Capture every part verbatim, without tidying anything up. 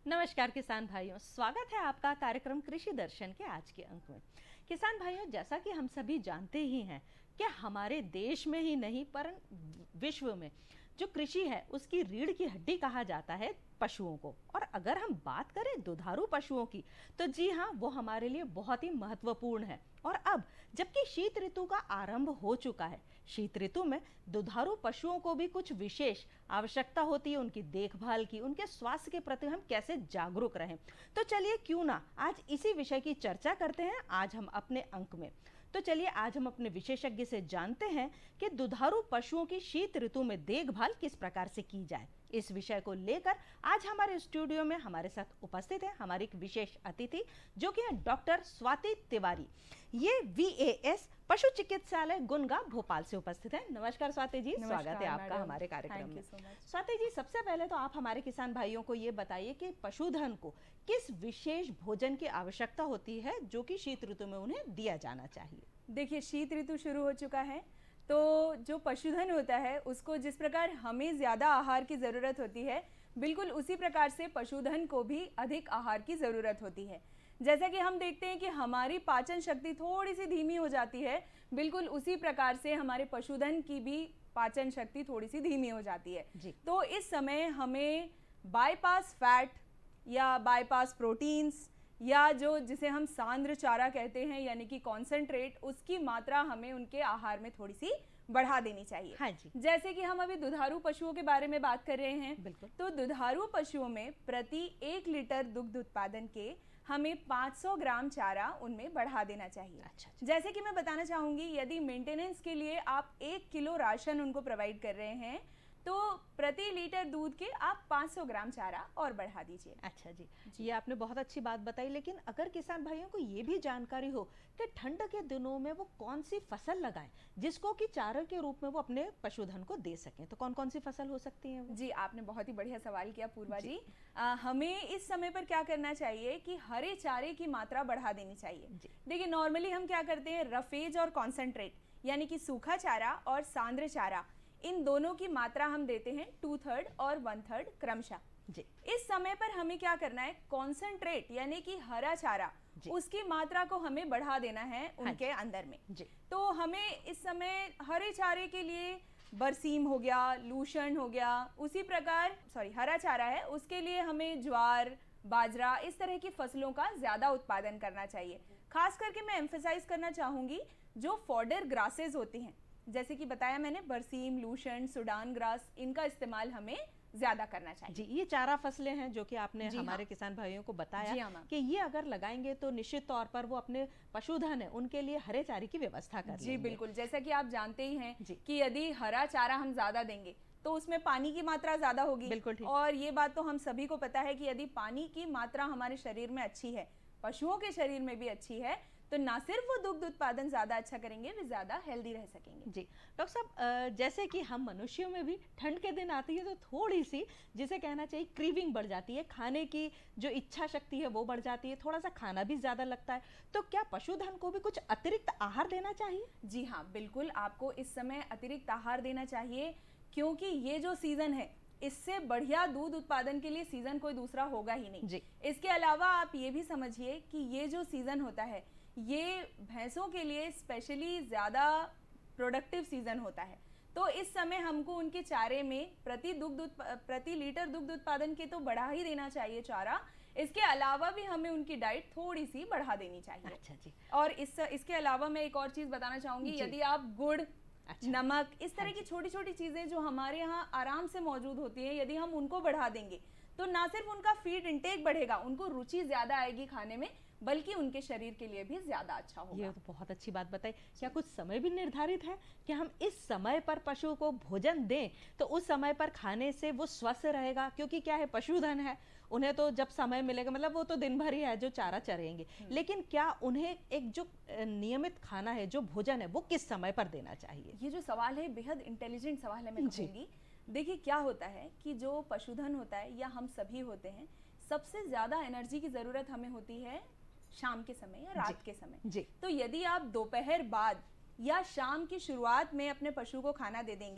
नमस्कार किसान भाइयों, स्वागत है आपका कार्यक्रम कृषि दर्शन के आज के अंक में। किसान भाइयों, जैसा कि हम सभी जानते ही हैं कि हमारे देश में ही नहीं पर विश्व में जो कृषि है उसकी रीढ़ की हड्डी कहा जाता है पशुओं को। और अगर हम बात करें दुधारू पशुओं की तो जी हाँ, वो हमारे लिए बहुत ही महत्वपूर्ण है। और अब जबकि शीत ऋतु का आरंभ हो चुका है, शीत ऋतु में दुधारू पशुओं को भी कुछ विशेष आवश्यकता होती है उनकी देखभाल की, उनके स्वास्थ्य के प्रति हम कैसे जागरूक रहें। तो चलिए क्यों ना आज इसी विषय की चर्चा करते हैं आज हम अपने अंक में। तो चलिए आज हम अपने विशेषज्ञ से जानते हैं कि दुधारू पशुओं की शीत ऋतु में देखभाल किस प्रकार से की जाए। इस विषय को लेकर आज हमारे स्टूडियो में हमारे साथ उपस्थित है हमारी एक विशेष अतिथि जो कि है डॉक्टर स्वाति तिवारी। ये वी ए एस पशु चिकित्सालय गुनगा भोपाल से उपस्थित है। नमस्कार स्वाति जी, स्वागत है आपका हमारे कार्यक्रम में। स्वाति जी, सबसे पहले तो आप हमारे किसान भाइयों को ये बताइए कि पशुधन को किस विशेष भोजन की आवश्यकता होती है जो कि शीत ऋतु में उन्हें दिया जाना चाहिए। देखिए, शीत ऋतु शुरू हो चुका है तो जो पशुधन होता है उसको जिस प्रकार हमें ज़्यादा आहार की ज़रूरत होती है, बिल्कुल उसी प्रकार से पशुधन को भी अधिक आहार की ज़रूरत होती है। जैसा कि हम देखते हैं कि हमारी पाचन शक्ति थोड़ी सी धीमी हो जाती है, बिल्कुल उसी प्रकार से हमारे पशुधन की भी पाचन शक्ति थोड़ी सी धीमी हो जाती है जी। तो इस समय हमें बाईपास फैट या बाईपास प्रोटीन्स या जो जिसे हम सांद्र चारा कहते हैं यानी कि कॉन्सेंट्रेट, उसकी मात्रा हमें उनके आहार में थोड़ी सी बढ़ा देनी चाहिए। हाँ जी। जैसे कि हम अभी दुधारू पशुओं के बारे में बात कर रहे हैं, बिल्कुल। तो दुधारू पशुओं में प्रति एक लीटर दुग्ध उत्पादन के हमें पाँच सौ ग्राम चारा उनमें बढ़ा देना चाहिए। अच्छा, अच्छा। जैसे कि मैं बताना चाहूँगी, यदि मेंटेनेंस के लिए आप एक किलो राशन उनको प्रोवाइड कर रहे हैं तो प्रति लीटर दूध के आप पाँच सौ ग्राम चारा और बढ़ा दीजिए। अच्छा जी, ये आपने बहुत अच्छी बात बताई। लेकिन अगर किसान भाइयों को ये भी जानकारी हो कि ठंड के दिनों में वो कौन सी फसल लगाएं जिसको कि चारे के रूप में वो अपने पशुधन को दे सकें, तो कौन कौन सी फसल हो सकती है वो? जी, आपने बहुत ही बढ़िया सवाल किया पूर्वा जी, जी। आ, हमें इस समय पर क्या करना चाहिए कि हरे चारे की मात्रा बढ़ा देनी चाहिए। देखिए, नॉर्मली हम क्या करते हैं, रफेज और कॉन्सेंट्रेट यानी कि सूखा चारा और सांद्र चारा, इन दोनों की मात्रा हम देते हैं टू थर्ड और वन थर्ड क्रमशः जी। इस समय पर हमें क्या करना है, कॉन्सेंट्रेट यानी कि हरा चारा, उसकी मात्रा को हमें बढ़ा देना है उनके हाँ अंदर में जी। तो हमें इस समय हरे चारे के लिए बरसीम हो गया, लूशन हो गया, उसी प्रकार सॉरी हरा चारा है उसके लिए हमें ज्वार, बाजरा, इस तरह की फसलों का ज्यादा उत्पादन करना चाहिए। खास करके मैं एम्फेसाइज करना चाहूंगी जो फॉडर ग्रासेस होती हैं, जैसे कि बताया मैंने, बरसीम, लूशन, सुडान ग्रास, इनका इस्तेमाल हमें ज्यादा करना चाहिए जी। ये चारा फसलें हैं जो कि आपने हमारे हाँ। किसान भाइयों को बताया कि ये अगर लगाएंगे तो निश्चित तौर पर वो अपने पशुधन है उनके लिए हरे चारे की व्यवस्था कर जी बिल्कुल। जैसा कि आप जानते ही हैं कि यदि हरा चारा हम ज्यादा देंगे तो उसमें पानी की मात्रा ज्यादा होगी। बिल्कुल ठीक। और ये बात तो हम सभी को पता है कि यदि पानी की मात्रा हमारे शरीर में अच्छी है, पशुओं के शरीर में भी अच्छी है, तो ना सिर्फ वो दुग्ध उत्पादन ज्यादा अच्छा करेंगे, वे ज्यादा हेल्दी रह सकेंगे जी। डॉक्टर साहब, जैसे कि हम मनुष्यों में भी ठंड के दिन आती है तो थोड़ी सी, जिसे कहना चाहिए, क्रीविंग बढ़ जाती है, खाने की जो इच्छा शक्ति है वो बढ़ जाती है, थोड़ा सा खाना भी ज्यादा लगता है। तो क्या पशुधन को भी कुछ अतिरिक्त आहार देना चाहिए? जी हाँ, बिल्कुल आपको इस समय अतिरिक्त आहार देना चाहिए, क्योंकि ये जो सीजन है इससे बढ़िया दूध उत्पादन के लिए सीजन कोई दूसरा होगा ही नहीं जी। इसके अलावा आप ये भी समझिए कि ये जो सीजन होता है ये भैंसों के लिए स्पेशली ज़्यादा प्रोडक्टिव सीजन होता है। तो इस समय हमको उनके चारे में प्रति दुग्ध प्रति लीटर दुग्ध उत्पादन के तो बढ़ा ही देना चाहिए चारा, इसके अलावा भी हमें उनकी डाइट थोड़ी सी बढ़ा देनी चाहिए। अच्छा जी। और इस इसके अलावा मैं एक और चीज़ बताना चाहूँगी, यदि आप गुड़, अच्छा। नमक, इस तरह हाँ की छोटी छोटी चीज़ें जो हमारे यहाँ आराम से मौजूद होती हैं, यदि हम उनको बढ़ा देंगे तो ना सिर्फ उनका फीड इंटेक बढ़ेगा, उनको रुचि ज़्यादा आएगी खाने में, बल्कि उनके शरीर के लिए भी ज्यादा अच्छा होगा। ये तो बहुत अच्छी बात बताई। क्या कुछ समय भी निर्धारित है कि हम इस समय पर पशु को भोजन दें तो उस समय पर खाने से वो स्वस्थ रहेगा? क्योंकि क्या है, पशुधन है, उन्हें तो जब समय मिलेगा, मतलब वो तो दिन भर ही है जो चारा चरेंगे, लेकिन क्या उन्हें एक जो नियमित खाना है, जो भोजन है, वो किस समय पर देना चाहिए? ये जो सवाल है बेहद इंटेलिजेंट सवाल है, मैं कहूँगी। देखिए, क्या होता है कि जो पशुधन होता है या हम सभी होते हैं, सबसे ज्यादा एनर्जी की जरूरत हमें होती है शाम के समय या रात के समय जी। तो यदि आप दोपहर बाद या शाम की शुरुआत में अपने पशु को खाना दे देंगे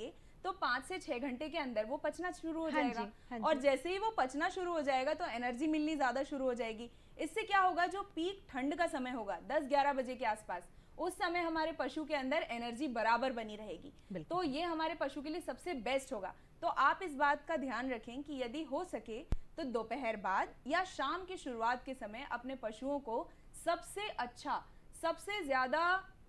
तो पाँच से छह घंटे के अंदर वो पचना शुरू हो हाँ जाएगा। जी, हाँ और जी। जैसे ही वो पचना शुरू हो जाएगा तो एनर्जी मिलनी ज्यादा शुरू हो जाएगी। इससे क्या होगा, जो पीक ठंड का समय होगा दस ग्यारह बजे के आसपास, उस समय हमारे पशु के अंदर एनर्जी बराबर बनी रहेगी। तो ये हमारे पशु के लिए सबसे बेस्ट होगा। तो आप इस बात का ध्यान रखें कि यदि हो सके तो दोपहर बाद या शाम की शुरुआत के समय अपने पशुओं को सबसे अच्छा, सबसे ज्यादा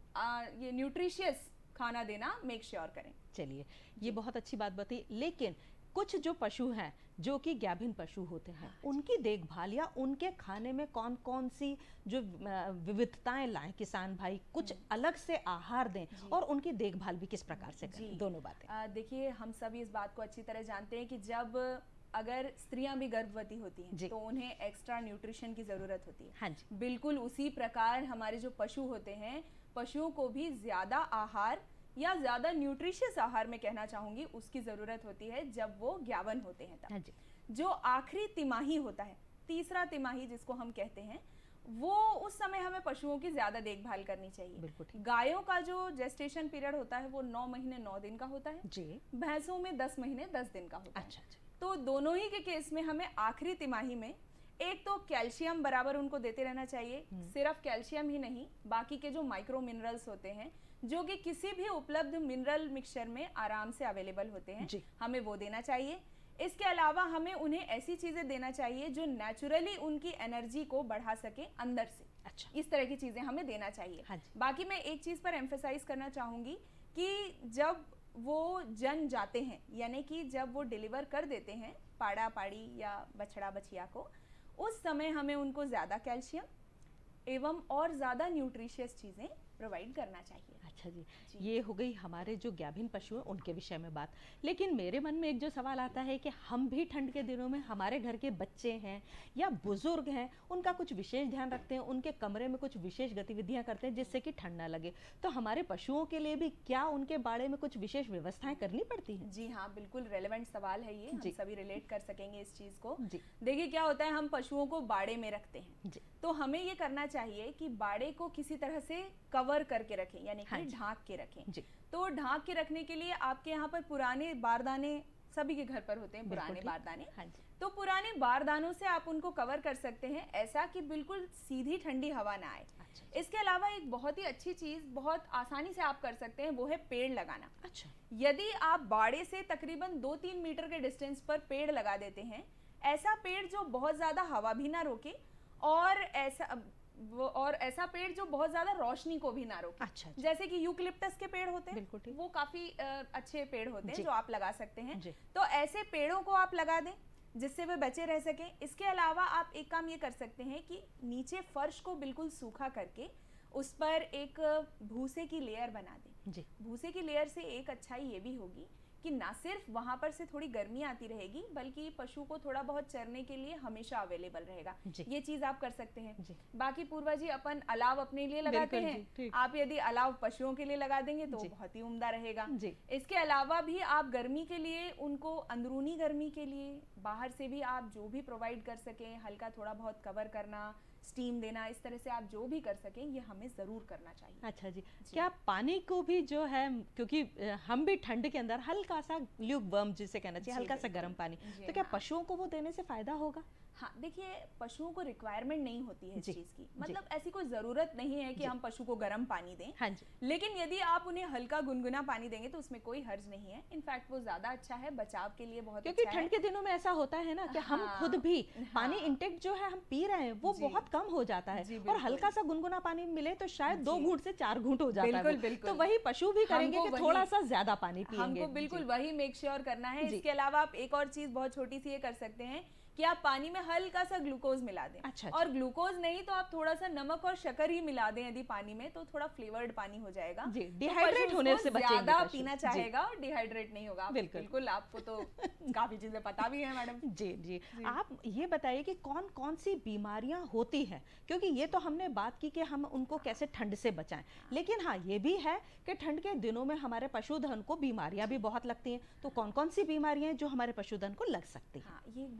ये न्यूट्रिशियस खाना देना मेक श्योर करें। चलिए, ये बहुत अच्छी बात बताई। लेकिन कुछ जो पशु हैं जो कि गाभिन पशु होते हैं, उनकी देखभाल या उनके खाने में कौन कौन सी जो विविधताएं लाएं किसान भाई, कुछ अलग से आहार दें और उनकी देखभाल भी किस प्रकार से करें, दोनों बातें। देखिए, हम सब इस बात को अच्छी तरह जानते हैं कि जब अगर स्त्रियां भी गर्भवती होती हैं तो उन्हें एक्स्ट्रा न्यूट्रिशन की जरूरत होती है। हाँ जी। बिल्कुल उसी प्रकार हमारे जो पशु होते हैं, पशुओं को भी ज्यादा आहार या ज्यादा न्यूट्रिशियस आहार में कहना चाहूंगी उसकी जरूरत होती है जब वो ज्ञावन होते हैं तब। हाँ जी। जो आखिरी तिमाही होता है, तीसरा तिमाही जिसको हम कहते हैं, वो उस समय हमें पशुओं की ज्यादा देखभाल करनी चाहिए। गायों का जो जेस्टेशन पीरियड होता है वो नौ महीने नौ दिन का होता है जी। भैंसों में दस महीने दस दिन का होता अच्छा, है। तो दोनों ही के केस में हमें आखिरी तिमाही में एक तो कैल्शियम बराबर उनको देते रहना चाहिए। सिर्फ कैल्शियम ही नहीं, बाकी के जो माइक्रो मिनरल्स होते हैं जो कि किसी भी उपलब्ध मिनरल मिक्सचर में आराम से अवेलेबल होते हैं, हमें वो देना चाहिए। इसके अलावा हमें उन्हें ऐसी चीजें देना चाहिए जो नेचुरली उनकी एनर्जी को बढ़ा सके अंदर से। अच्छा। इस तरह की चीजें हमें देना चाहिए। हाँ। बाकी मैं एक चीज पर एम्फेसाइज करना चाहूंगी कि जब वो जन जाते हैं, यानी कि जब वो डिलीवर कर देते हैं पाड़ा पाड़ी या बछड़ा बछिया को, उस समय हमें उनको ज्यादा कैल्शियम एवं और ज्यादा न्यूट्रिशियस चीजें प्रोवाइड करना चाहिए। अच्छा जी, जी, ये हो गई हमारे जो गाभिन पशु हैं उनके विषय में बात। लेकिन मेरे मन में एक जो सवाल आता है कि हम भी ठंड के दिनों में हमारे घर के बच्चे हैं या बुजुर्ग हैं, उनका कुछ विशेष ध्यान रखते हैं, उनके कमरे में कुछ विशेष गतिविधियां करते हैं जिससे कि ठंड ना लगे। तो हमारे पशुओं के लिए भी क्या उनके बाड़े में कुछ विशेष व्यवस्थाएं करनी पड़ती हैं? जी हाँ, बिल्कुल रेलेवेंट सवाल है ये, हम सभी रिलेट कर सकेंगे इस चीज को। देखिए, क्या होता है, हम पशुओं को बाड़े में रखते हैं, तो हमें ये करना चाहिए कि बाड़े को किसी तरह से कवर करके रखें, यानी कि ढांक के रखें। तो ढांक के रखने के लिए आपके यहाँ पर पुराने बारदाने, सभी के घर पर होते हैं पुराने बारदाने, तो पुराने बारदानों से आप उनको कवर कर सकते हैं, ऐसा कि बिल्कुल सीधी ठंडी हवा ना आए। अच्छा। इसके अलावा एक बहुत ही अच्छी चीज बहुत आसानी से आप कर सकते हैं, वो है पेड़ लगाना। अच्छा। यदि आप बाड़े से तकरीबन दो तीन मीटर के डिस्टेंस पर पेड़ लगा देते हैं, ऐसा पेड़ जो बहुत ज्यादा हवा भी ना रोके और ऐसा वो और ऐसा पेड़ जो बहुत ज्यादा रोशनी को भी ना रोके। अच्छा, अच्छा। जैसे कि यूकलिप्टस के पेड़ होते हैं, वो काफी अच्छे पेड़ होते हैं जो आप लगा सकते हैं। तो ऐसे पेड़ों को आप लगा दें जिससे वे बचे रह सकें। इसके अलावा आप एक काम ये कर सकते हैं कि नीचे फर्श को बिल्कुल सूखा करके उस पर एक भूसे की लेयर बना दें। भूसे की लेयर से एक अच्छाई ये भी होगी कि ना सिर्फ वहां पर से थोड़ी गर्मी आती रहेगी, बल्कि पशु को थोड़ा बहुत चरने के लिए हमेशा अवेलेबल रहेगा। ये चीज आप कर सकते हैं। बाकी पूर्वा जी, अपन अलाव अपने लिए लगाते हैं, आप यदि अलाव पशुओं के लिए लगा देंगे तो बहुत ही उम्दा रहेगा। इसके अलावा भी आप गर्मी के लिए उनको, अंदरूनी गर्मी के लिए बाहर से भी आप जो भी प्रोवाइड कर सकें, हल्का थोड़ा बहुत कवर करना, स्टीम देना, इस तरह से आप जो भी कर सकें ये हमें जरूर करना चाहिए। अच्छा जी, जी। क्या पानी को भी जो है, क्योंकि हम भी ठंड के अंदर हल्का सा ल्यूक वर्म जिसे कहना चाहिए, हल्का सा गर्म पानी, तो क्या पशुओं को वो देने से फायदा होगा? हाँ, देखिए, पशुओं को रिक्वायरमेंट नहीं होती है इस चीज की, मतलब ऐसी कोई जरूरत नहीं है कि हम पशु को गर्म पानी दें। हाँ जी। लेकिन यदि आप उन्हें हल्का गुनगुना पानी देंगे तो उसमें कोई हर्ज नहीं है। इनफैक्ट वो ज्यादा अच्छा है, बचाव के लिए बहुत क्योंकि ठंड के दिनों में ऐसा होता है ना कि हम खुद भी पानी इंटेक जो है हम पी रहे हैं वो बहुत कम हो जाता है, और हल्का सा गुनगुना पानी मिले तो शायद दो घूंट से चार घूंट हो जाता है। तो वही पशु भी करेंगे कि थोड़ा सा ज्यादा पानी पिएंगे। हमको बिल्कुल वही मेक श्योर करना है। इसके अलावा आप एक और चीज बहुत छोटी सी ये कर सकते हैं कि आप पानी में हल्का सा ग्लूकोज मिला दें। अच्छा, और ग्लूकोज नहीं तो आप थोड़ा सा नमक और शक्कर ही मिला दें यदि पानी में, तो थोड़ा फ्लेवर्ड पानी हो जाएगा। जी, डिहाइड्रेट होने से बचेंगे, ज्यादा पीना चाहेगा और डिहाइड्रेट नहीं होगा। बिल्कुल, बिल्कुल आपको तो काफी चीजें पता भी है मैडम। जी, जी जी आप ये बताइए कि कौन कौन सी बीमारियां होती हैं, क्योंकि ये तो हमने बात की कि हम उनको कैसे ठंड से बचाएं, लेकिन हाँ ये भी है कि ठंड के दिनों में हमारे पशुधन को बीमारियां भी बहुत लगती हैं। तो कौन कौन सी बीमारियां जो हमारे पशुधन को लग सकती हैं? हाँ, ये बहुत ही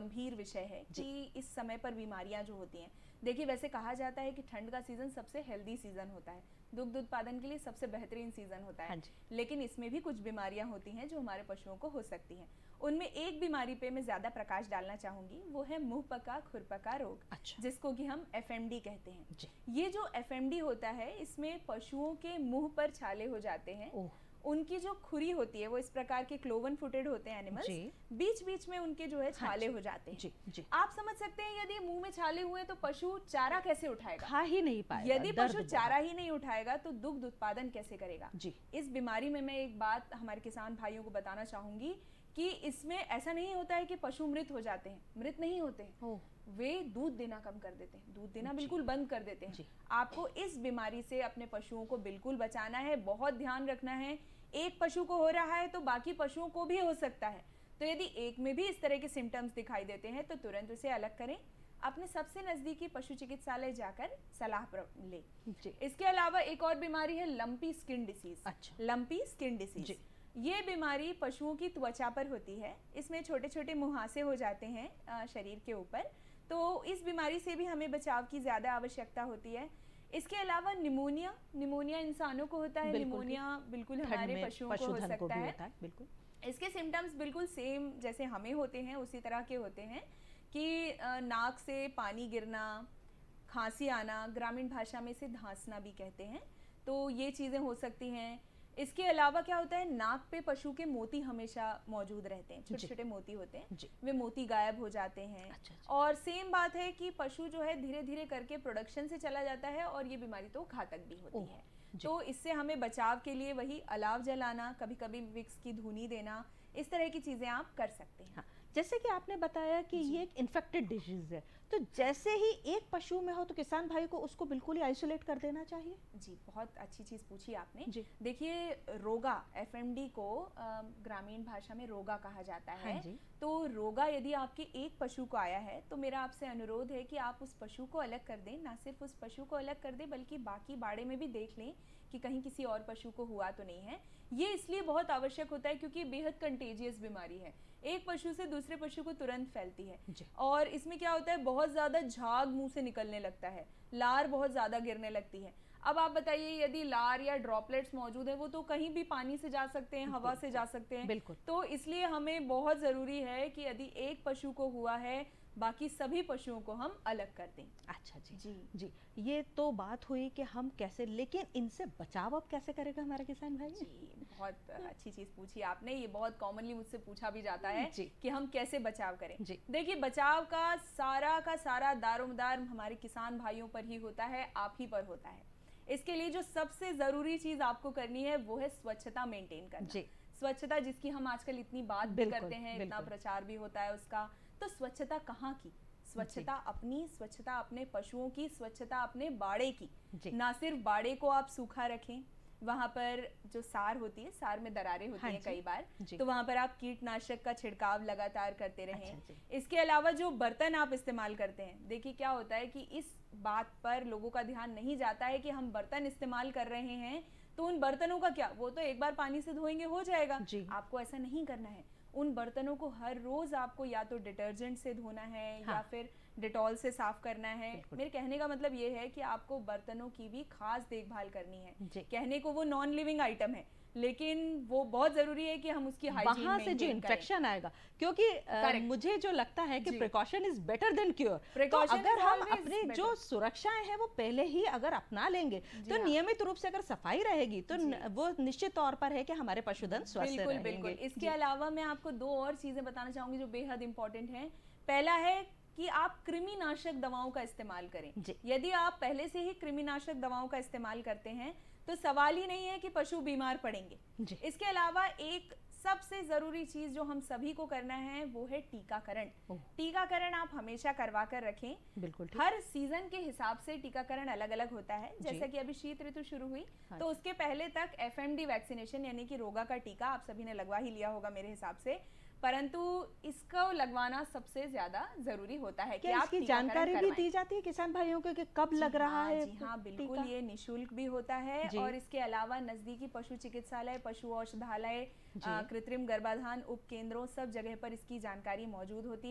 गंभीर विषय है कि इस समय पर बीमारियां जो होती हैं, देखिए वैसे कहा जाता है कि ठंड का सीजन सबसे हेल्दी सीजन होता है, दुग्ध उत्पादन के लिए सबसे बेहतरीन सीजन होता है, लेकिन इसमें भी कुछ बीमारियां होती हैं जो हमारे पशुओं को हो सकती हैं। उनमें एक बीमारी पे मैं ज्यादा प्रकाश डालना चाहूंगी, वो है मुंह पका खुरपका रोग। अच्छा। जिसको कि हम एफ एम डी कहते हैं जी। ये जो एफ एम डी होता है, इसमें पशुओं के मुंह पर छाले हो जाते हैं, उनकी जो खुरी होती है वो इस प्रकार के क्लोवन फुटेड होते हैं एनिमल्स, बीच बीच में उनके जो है छाले हाँ हो जाते हैं जी, जी। आप समझ सकते हैं यदि मुंह में छाले हुए तो पशु चारा कैसे उठाएगा, खा ही नहीं पाएगा। यदि पशु चारा ही नहीं उठाएगा तो दुग्ध उत्पादन कैसे करेगा जी। इस बीमारी में मैं एक बात हमारे किसान भाइयों को बताना चाहूंगी कि इसमें ऐसा नहीं होता है कि पशु मृत हो जाते हैं, मृत नहीं होते हैं, वे दूध देना कम कर देते हैं, दूध देना बिल्कुल बंद कर देते हैं। आपको इस बीमारी से अपने पशुओं को बिल्कुल बचाना है, बहुत ध्यान रखना है। एक पशु को हो रहा है तो बाकी पशुओं को भी हो सकता है, तो यदि एक में भी इस तरह के सिम्टम्स दिखाई देते हैं तो तुरंत उसे अलग करें, अपने सबसे नजदीकी पशु चिकित्सालय जाकर सलाह लें। इसके अलावा एक और बीमारी है लंपी स्किन डिसीज। अच्छा। लंपी स्किन डिसीज, ये बीमारी पशुओं की त्वचा पर होती है, इसमें छोटे छोटे मुहासे हो जाते हैं शरीर के ऊपर, तो इस बीमारी से भी हमें बचाव की ज्यादा आवश्यकता होती है। इसके अलावा निमोनिया, निमोनिया इंसानों को होता है, निमोनिया बिल्कुल हमारे पशुओं को हो सकता है, है बिल्कुल। इसके सिम्टम्स बिल्कुल सेम जैसे हमें होते हैं उसी तरह के होते हैं कि नाक से पानी गिरना, खांसी आना, ग्रामीण भाषा में इसे धांसना भी कहते हैं, तो ये चीज़ें हो सकती हैं। इसके अलावा क्या होता है, नाक पे पशु के मोती हमेशा मौजूद रहते हैं, छोटे छोटे मोती होते हैं, वे मोती गायब हो जाते हैं। अच्छा, अच्छा। और सेम बात है कि पशु जो है धीरे धीरे करके प्रोडक्शन से चला जाता है और ये बीमारी तो घातक भी होती है, तो इससे हमें बचाव के लिए वही अलाव जलाना, कभी कभी विक्स की धुनी देना, इस तरह की चीजें आप कर सकते हैं। हाँ। जैसे कि आपने बताया कि ये एक इन्फेक्टेड डिजीज है, तो जैसे ही एक पशु में हो तो किसान भाई को उसको बिल्कुल ही आइसोलेट कर देना चाहिए। जी, बहुत अच्छी चीज पूछी आपने। देखिए रोगा, एफ एम डी को ग्रामीण भाषा में रोगा कहा जाता है। हाँ जी। तो रोगा यदि आपके एक पशु को आया है तो मेरा आपसे अनुरोध है कि आप उस पशु को अलग कर दें, ना सिर्फ उस पशु को अलग कर दें बल्कि बाकी बाड़े में भी देख लें कि कहीं किसी और पशु को हुआ तो नहीं है। ये इसलिए बहुत आवश्यक होता है क्योंकि बेहद कंटेजियस बीमारी है, एक पशु से दूसरे पशु को तुरंत फैलती है, और इसमें क्या होता है, बहुत ज्यादा झाग मुंह से निकलने लगता है, लार बहुत ज्यादा गिरने लगती है। अब आप बताइए यदि लार या ड्रॉपलेट्स मौजूद है वो तो कहीं भी पानी से जा सकते हैं, हवा से जा सकते हैं, बिल्कुल। तो इसलिए हमें बहुत जरूरी है कि यदि एक पशु को हुआ है बाकी सभी पशुओं को हम अलग कर दें। अच्छा जी जी जी, ये तो बात हुई कि हम कैसे, लेकिन इनसे बचाव अब कैसे करेगा हमारा किसान भाई? जी, बहुत अच्छी चीज पूछी आपने, ये बहुत कॉमनली मुझसे पूछा भी जाता है कि हम कैसे बचाव करें। देखिए बचाव का सारा का सारा दारोमदार हमारे किसान भाइयों पर ही होता है, आप ही पर होता है। इसके लिए जो सबसे जरूरी चीज आपको करनी है वो है स्वच्छता मेंटेन करना जी। स्वच्छता जिसकी हम आजकल इतनी बात भी करते हैं, इतना प्रचार भी होता है उसका, तो स्वच्छता कहाँ की? स्वच्छता अपनी, स्वच्छता अपने पशुओं की, स्वच्छता अपने बाड़े की। ना सिर्फ बाड़े को आप सूखा रखें, वहां पर जो सार होती है, सार में दरारें होती हाँ हैं कई बार, तो वहां पर आप कीटनाशक का छिड़काव लगातार करते रहें। अच्छा, इसके अलावा जो बर्तन आप इस्तेमाल करते हैं, देखिए क्या होता है कि इस बात पर लोगों का ध्यान नहीं जाता है कि हम बर्तन इस्तेमाल कर रहे हैं तो उन बर्तनों का क्या, वो तो एक बार पानी से धोएंगे हो जाएगा, आपको ऐसा नहीं करना है। उन बर्तनों को हर रोज आपको या तो डिटर्जेंट से धोना है हाँ। या फिर डिटॉल से साफ करना है। मेरे कहने का मतलब ये है कि आपको बर्तनों की भी खास देखभाल करनी है। कहने को वो नॉन लिविंग आइटम है लेकिन वो बहुत जरूरी है कि हम उसकी हाइजीन वहां से जो इन्फेक्शन आएगा, क्योंकि आ, मुझे जो लगता है कि precaution is better than cure. तो अगर हम अपनी जो सुरक्षाएं हैं वो पहले ही अगर अपना लेंगे तो नियमित रूप से अगर सफाई रहेगी तो वो निश्चित तौर पर है कि हमारे पशुधन स्वस्थ रहेंगे। बिल्कुल। इसके अलावा मैं आपको दो और चीजें बताना चाहूंगी जो बेहद इंपॉर्टेंट है। पहला है कि आप कृमिनाशक दवाओं का इस्तेमाल करें। यदि आप पहले से ही कृमिनाशक दवाओं का इस्तेमाल करते हैं तो सवाल ही नहीं है कि पशु बीमार पड़ेंगे। इसके अलावा एक सबसे जरूरी चीज जो हम सभी को करना है वो है टीकाकरण। टीकाकरण आप हमेशा करवा कर रखें। बिल्कुल। हर सीजन के हिसाब से टीकाकरण अलग अलग होता है। जैसा कि अभी शीत ऋतु शुरू हुई हाँ। तो उसके पहले तक एफ एम डी वैक्सीनेशन यानी कि रोगा का टीका आप सभी ने लगवा ही लिया होगा मेरे हिसाब से, परंतु इसको लगवाना सबसे ज्यादा जरूरी होता है। कि इसकी जानकारी भी दी जाती है किसान भाइयों को कि कब लग रहा है? जी हाँ, बिल्कुल, ये निशुल्क भी होता है और इसके अलावा नजदीकी पशु चिकित्सालय, पशु औषधालय, कृत्रिम गर्भाधान उप केंद्रों, सब जगह पर इसकी जानकारी मौजूद होती है।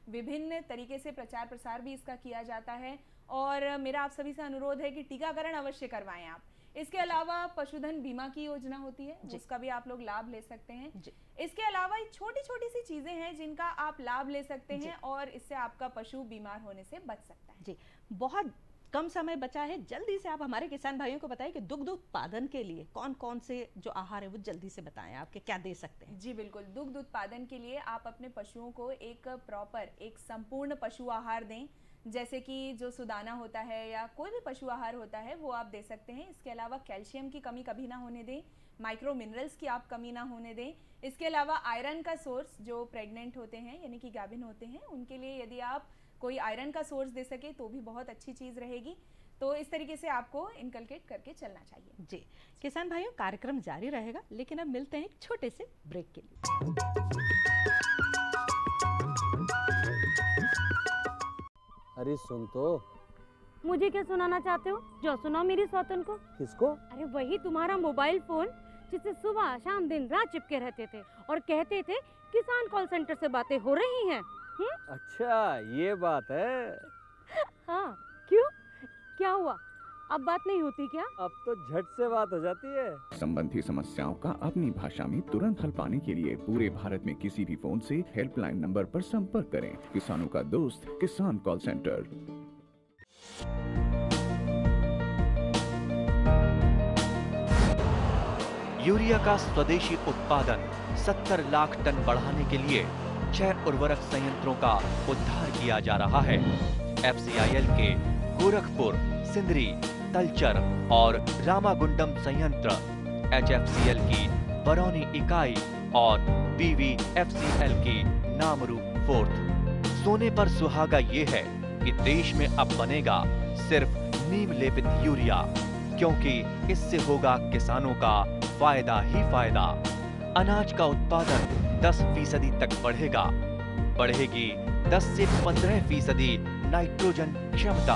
विभिन्न तरीके से प्रचार प्रसार भी इसका किया जाता है और मेरा आप सभी से अनुरोध है कि टीकाकरण अवश्य करवाएं आप। इसके अलावा पशुधन बीमा की योजना होती है, उसका भी आप लोग लाभ ले सकते हैं। इसके अलावा छोटी छोटी सी चीजें हैं जिनका आप लाभ ले सकते हैं और इससे आपका पशु बीमार होने से बच सकता है। जी, बहुत कम समय बचा है, जल्दी से आप हमारे किसान भाइयों को बताएं कि दुग्ध उत्पादन के लिए कौन कौन से जो आहार है वो जल्दी से बताएं, आपके क्या दे सकते हैं। जी बिल्कुल, दुग्ध उत्पादन के लिए आप अपने पशुओं को एक प्रॉपर एक संपूर्ण पशु आहार दें, जैसे कि जो सुदाना होता है या कोई भी पशु आहार होता है वो आप दे सकते हैं। इसके अलावा कैल्शियम की कमी कभी ना होने दें, माइक्रो मिनरल्स की आप कमी ना होने दें। इसके अलावा आयरन का सोर्स जो प्रेग्नेंट होते हैं यानी कि गाभिन होते हैं उनके लिए यदि आप कोई आयरन का सोर्स दे सके तो भी बहुत अच्छी चीज़ रहेगी। तो इस तरीके से आपको इनकलकेट करके चलना चाहिए। जी किसान भाइयों, कार्यक्रम जारी रहेगा, लेकिन अब मिलते हैं एक छोटे से ब्रेक के लिए। अरे सुन तो। मुझे क्या सुनाना चाहते हो? जो सुनाओ मेरी सौतन को। किसको? अरे वही तुम्हारा मोबाइल फोन जिससे सुबह शाम दिन रात चिपके रहते थे और कहते थे किसान कॉल सेंटर से बातें हो रही हैं। हुँ? अच्छा ये बात है। हाँ क्यों, क्या हुआ? अब बात नहीं होती क्या? अब तो झट से बात हो जाती है। संबंधी समस्याओं का अपनी भाषा में तुरंत हल पाने के लिए पूरे भारत में किसी भी फोन से हेल्पलाइन नंबर पर संपर्क करें। किसानों का दोस्त किसान कॉल सेंटर। यूरिया का स्वदेशी उत्पादन सत्तर लाख टन बढ़ाने के लिए छह उर्वरक संयंत्रों का उद्धार किया जा रहा है। एफ सी आई एल के गोरखपुर, सिंदरी, तलचर और रामागुंडम संयंत्र, एच एफ सी एल की बरौनी इकाई और B V F C L की नामरू फोर्थ। सोने पर सुहागा ये है कि देश में अब बनेगा सिर्फ नीम लेपित यूरिया, क्योंकि इससे होगा किसानों का फायदा ही फायदा। अनाज का उत्पादन दस फीसदी तक बढ़ेगा, बढ़ेगी दस से पंद्रह फीसदी नाइट्रोजन क्षमता।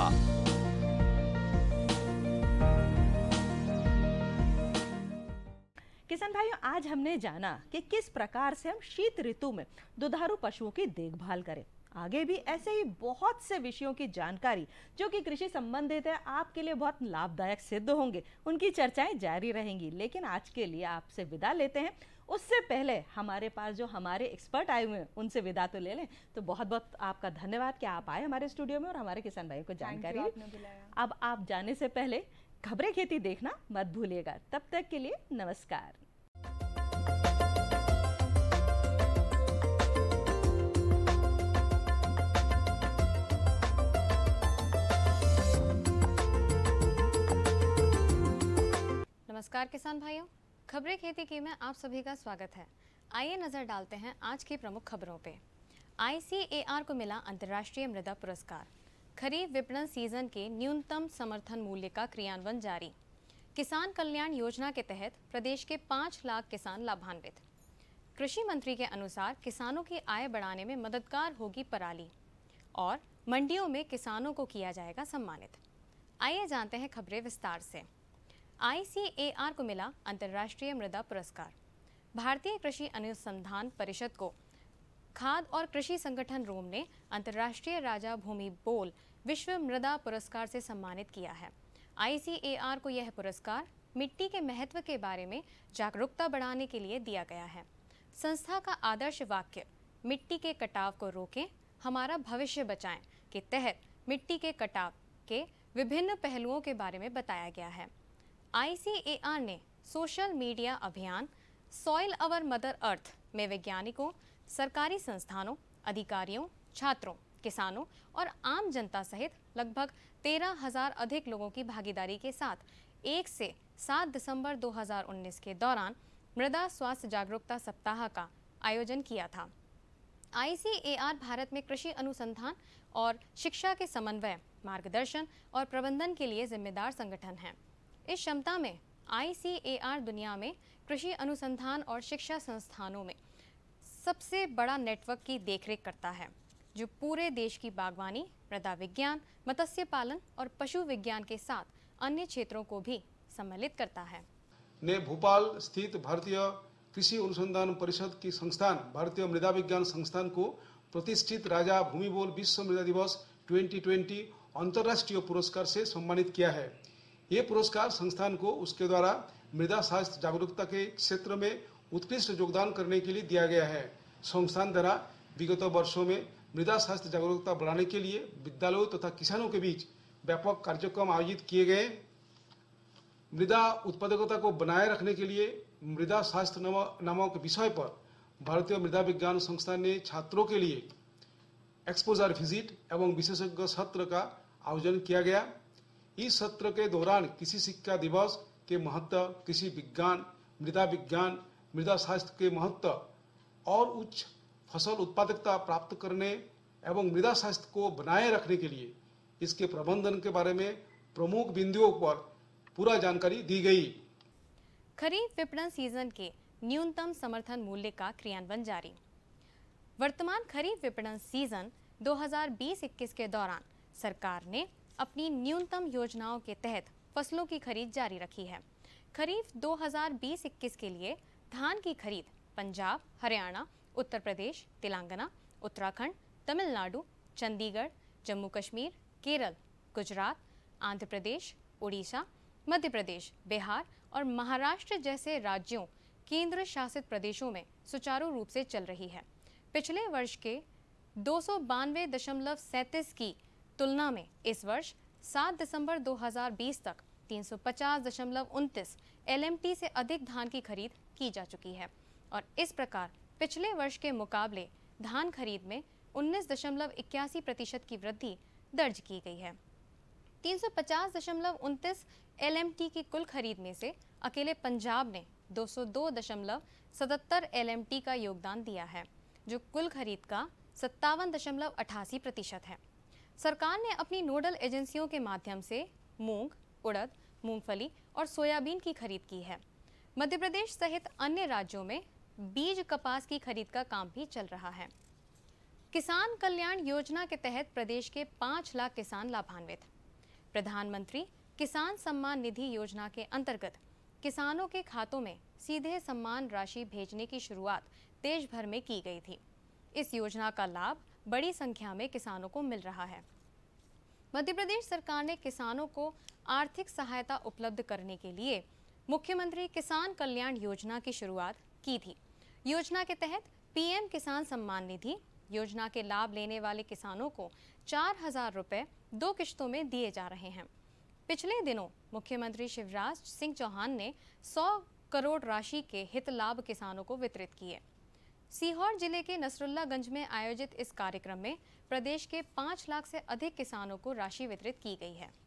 किसान भाइयों, आज हमने जाना कि किस प्रकार से हम शीत ऋतु में दुधारू पशुओं की देखभाल करें। आगे भी ऐसे ही बहुत से विषयों की जानकारी जो कि कृषि संबंधित है आपके लिए बहुत लाभदायक सिद्ध होंगे, उनकी चर्चाएं जारी रहेंगी। लेकिन आज के लिए आपसे विदा लेते हैं, उससे पहले हमारे पास जो हमारे एक्सपर्ट आए हुए हैं उनसे विदा तो ले लें। तो बहुत बहुत आपका धन्यवाद कि आप आए हमारे स्टूडियो में और हमारे किसान भाइयों को जानकारी दी। अब आप जाने से पहले खबरें खेती देखना मत भूलिएगा। तब तक के लिए नमस्कार। नमस्कार किसान भाइयों, खबरें खेती की में आप सभी का स्वागत है। आइए नजर डालते हैं आज की प्रमुख खबरों पे। आई सी ए आर को मिला अंतर्राष्ट्रीय मृदा पुरस्कार। खरीफ विपणन सीजन के न्यूनतम समर्थन मूल्य का क्रियान्वयन जारी। किसान कल्याण योजना के तहत प्रदेश के पाँच लाख किसान लाभान्वित। कृषि मंत्री के अनुसार किसानों की आय बढ़ाने में मददगार होगी पराली। और मंडियों में किसानों को किया जाएगा सम्मानित। आइए जानते हैं खबरें विस्तार से। आई सी ए आर को मिला अंतर्राष्ट्रीय मृदा पुरस्कार। भारतीय कृषि अनुसंधान परिषद को खाद्य और कृषि संगठन रोम ने अंतर्राष्ट्रीय राजा भूमि बोल विश्व मृदा पुरस्कार से सम्मानित किया है। आई सी ए आर को यह पुरस्कार मिट्टी के महत्व के बारे में जागरूकता बढ़ाने के लिए दिया गया है। संस्था का आदर्श वाक्य मिट्टी के कटाव को रोकें, हमारा भविष्य बचाएं के तहत मिट्टी के कटाव के विभिन्न पहलुओं के बारे में बताया गया है। आई सी ए आर ने सोशल मीडिया अभियान सॉइल अवर मदर अर्थ में वैज्ञानिकों, सरकारी संस्थानों, अधिकारियों, छात्रों, किसानों और आम जनता सहित लगभग तेरह हजार अधिक लोगों की भागीदारी के साथ एक से सात दिसंबर दो हज़ार उन्नीस के दौरान मृदा स्वास्थ्य जागरूकता सप्ताह का आयोजन किया था। आई सी ए आर भारत में कृषि अनुसंधान और शिक्षा के समन्वय, मार्गदर्शन और प्रबंधन के लिए जिम्मेदार संगठन है। इस क्षमता में आई सी ए आर दुनिया में कृषि अनुसंधान और शिक्षा संस्थानों में सबसे बड़ा नेटवर्क की देखरेख करता है, जो पूरे देश की बागवानी, मृदा विज्ञान, मत्स्य पालन और पशु विज्ञान के साथ अन्य क्षेत्रों को भी सम्मिलित करता है। ने भोपाल स्थित भारतीय कृषि अनुसंधान परिषद की संस्थान भारतीय मृदा विज्ञान संस्थान को प्रतिष्ठित राजा भूमिबोल विश्व मृदा दिवस दो हज़ार बीस अंतर्राष्ट्रीय पुरस्कार से सम्मानित किया है। ये पुरस्कार संस्थान को उसके द्वारा मृदा स्वास्थ्य जागरूकता के क्षेत्र में उत्कृष्ट योगदान करने के लिए दिया गया है। संस्थान द्वारा विगत वर्षों में मृदा स्वास्थ्य जागरूकता बढ़ाने के लिए विद्यालयों तथा किसानों के बीच व्यापक कार्यक्रम आयोजित किए गए। मृदा उत्पादकता को बनाए रखने के लिए मृदा स्वास्थ्य नामक विषय पर भारतीय मृदा विज्ञान संस्थान ने छात्रों के लिए एक्सपोजर विजिट एवं विशेषज्ञ सत्र का आयोजन किया गया। इस सत्र के दौरान कृषि शिक्षा दिवस के महत्व, कृषि विज्ञान, मृदा विज्ञान, मृदा स्वास्थ्य के महत्व और उच्च फसल उत्पादकता प्राप्त करने एवं मृदा स्वास्थ्य को बनाए रखने के लिए इसके प्रबंधन के बारे में प्रमुख बिंदुओं पर पूरा जानकारी दी गई। खरीफ विपणन सीजन के न्यूनतम समर्थन मूल्य का क्रियान्वयन जारी। वर्तमान खरीफ विपणन सीजन दो हज़ार बीस इक्कीस के दौरान सरकार ने अपनी न्यूनतम योजनाओं के तहत फसलों की खरीद जारी रखी है। खरीफ दो हज़ार बीस इक्कीस के लिए धान की खरीद पंजाब, हरियाणा, उत्तर प्रदेश, तेलंगाना, उत्तराखंड, तमिलनाडु, चंडीगढ़, जम्मू कश्मीर, केरल, गुजरात, आंध्र प्रदेश, उड़ीसा, मध्य प्रदेश, बिहार और महाराष्ट्र जैसे राज्यों, केंद्र शासित प्रदेशों में सुचारू रूप से चल रही है। पिछले वर्ष के दो सौ बानवे दशमलव सैंतीस की तुलना में इस वर्ष सात दिसंबर दो हज़ार बीस तक तीन सौ पचास दशमलव उनतीस एल एम टी से अधिक धान की खरीद की जा चुकी है और इस प्रकार पिछले वर्ष के मुकाबले धान खरीद में उन्नीस दशमलव इक्यासी प्रतिशत की वृद्धि दर्ज की गई है। तीन सौ पचास दशमलव उनतीस एल एम टी की कुल खरीद में से अकेले पंजाब ने दो सौ दो दशमलव सतहत्तर एल एम टी का योगदान दिया है, जो कुल खरीद का सत्तावन दशमलव अठासी प्रतिशत है। सरकार ने अपनी नोडल एजेंसियों के माध्यम से मूंग, उड़द, मूंगफली और सोयाबीन की खरीद की है। मध्य प्रदेश सहित अन्य राज्यों में बीज कपास की खरीद का काम भी चल रहा है। किसान कल्याण योजना के तहत प्रदेश के पाँच लाख किसान लाभान्वित। प्रधानमंत्री किसान सम्मान निधि योजना के अंतर्गत किसानों के खातों में सीधे सम्मान राशि भेजने की शुरुआत देश भर में की गई थी। इस योजना का लाभ बड़ी संख्या में किसानों को मिल रहा है। मध्य प्रदेश सरकार ने किसानों को आर्थिक सहायता उपलब्ध करने के लिए मुख्यमंत्री किसान कल्याण योजना की शुरुआत की थी। योजना के तहत पी एम किसान सम्मान निधि योजना के लाभ लेने वाले किसानों को चार हजार रुपये दो किश्तों में दिए जा रहे हैं। पिछले दिनों मुख्यमंत्री शिवराज सिंह चौहान ने सौ करोड़ राशि के हित लाभ किसानों को वितरित किए। सीहोर जिले के नसरुल्लागंज में आयोजित इस कार्यक्रम में प्रदेश के पाँच लाख से अधिक किसानों को राशि वितरित की गई है।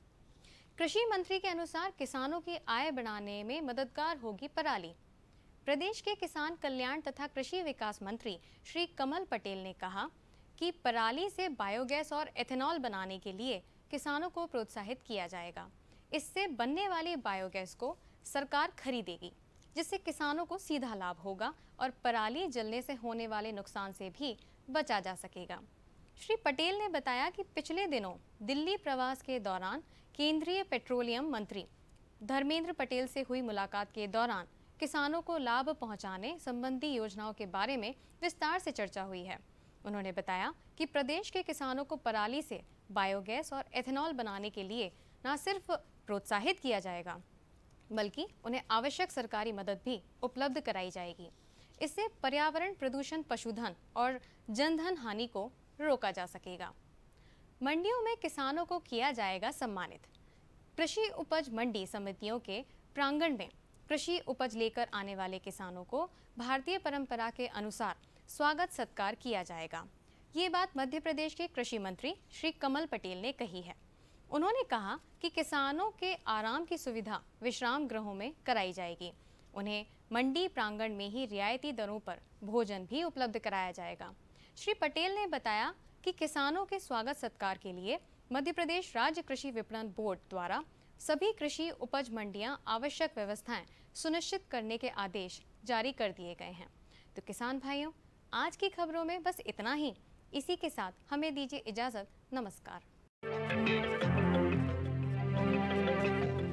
कृषि मंत्री के अनुसार किसानों की आय बढ़ाने में मददगार होगी पराली। प्रदेश के किसान कल्याण तथा कृषि विकास मंत्री श्री कमल पटेल ने कहा कि पराली से बायोगैस और एथेनॉल बनाने के लिए किसानों को प्रोत्साहित किया जाएगा। इससे बनने वाली बायोगैस को सरकार खरीदेगी, जिससे किसानों को सीधा लाभ होगा और पराली जलने से होने वाले नुकसान से भी बचा जा सकेगा। श्री पटेल ने बताया कि पिछले दिनों दिल्ली प्रवास के दौरान केंद्रीय पेट्रोलियम मंत्री धर्मेंद्र पटेल से हुई मुलाकात के दौरान किसानों को लाभ पहुंचाने संबंधी योजनाओं के बारे में विस्तार से चर्चा हुई है। उन्होंने बताया कि प्रदेश के किसानों को पराली से बायोगैस और एथेनॉल बनाने के लिए न सिर्फ प्रोत्साहित किया जाएगा, बल्कि उन्हें आवश्यक सरकारी मदद भी उपलब्ध कराई जाएगी। इससे पर्यावरण प्रदूषण, पशुधन और जनधन हानि को रोका जा सकेगा। मंडियों में किसानों को किया जाएगा सम्मानित। कृषि उपज मंडी समितियों के प्रांगण में कृषि उपज लेकर आने वाले किसानों को भारतीय परंपरा के अनुसार स्वागत सत्कार किया जाएगा। ये बात मध्य प्रदेश के कृषि मंत्री श्री कमल पटेल ने कही है। उन्होंने कहा कि किसानों के आराम की सुविधा विश्राम गृहों में कराई जाएगी। उन्हें मंडी प्रांगण में ही रियायती दरों पर भोजन भी उपलब्ध कराया जाएगा। श्री पटेल ने बताया कि किसानों के स्वागत सत्कार के लिए मध्य प्रदेश राज्य कृषि विपणन बोर्ड द्वारा सभी कृषि उपज मंडियां आवश्यक व्यवस्थाएं सुनिश्चित करने के आदेश जारी कर दिए गए हैं। तो किसान भाइयों, आज की खबरों में बस इतना ही। इसी के साथ हमें दीजिए इजाजत। नमस्कार।